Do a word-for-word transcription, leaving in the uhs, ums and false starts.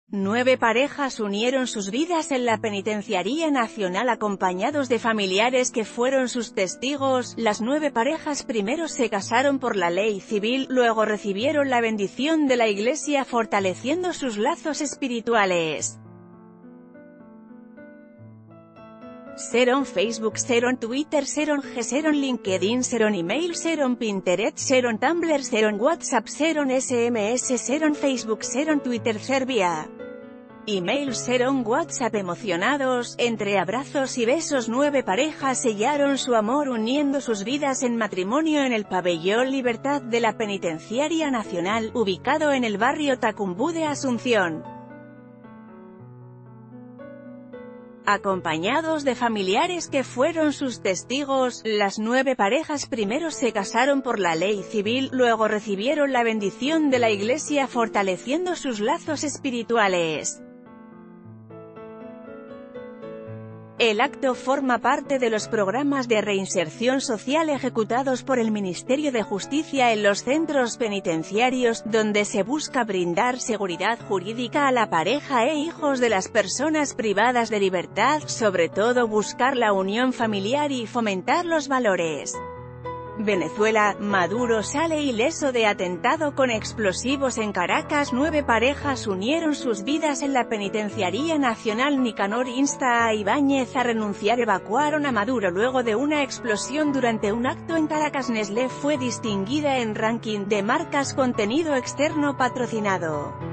Nueve parejas unieron sus vidas en la Penitenciaría Nacional acompañados de familiares que fueron sus testigos. Las nueve parejas primero se casaron por la ley civil, luego recibieron la bendición de la Iglesia fortaleciendo sus lazos espirituales. Seron Facebook, Seron Twitter, Seron G, Seron LinkedIn, Seron Email, Seron Pinterest, Seron Tumblr, Seron WhatsApp, Seron S M S, Seron Facebook, Seron Twitter, Serbia. Email, Seron WhatsApp. Emocionados, entre abrazos y besos, nueve parejas sellaron su amor uniendo sus vidas en matrimonio en el Pabellón Libertad de la Penitenciaria Nacional, ubicado en el barrio Tacumbú de Asunción. Acompañados de familiares que fueron sus testigos, las nueve parejas primero se casaron por la ley civil, luego recibieron la bendición de la Iglesia fortaleciendo sus lazos espirituales. El acto forma parte de los programas de reinserción social ejecutados por el Ministerio de Justicia en los centros penitenciarios, donde se busca brindar seguridad jurídica a la pareja e hijos de las personas privadas de libertad, sobre todo buscar la unión familiar y fomentar los valores. Venezuela, Maduro sale ileso de atentado con explosivos en Caracas. Nueve parejas unieron sus vidas en la Penitenciaría Nacional. Nicanor insta a Ibáñez a renunciar. Evacuaron a Maduro luego de una explosión durante un acto en Caracas. Nestlé fue distinguida en ranking de marcas contenido externo patrocinado.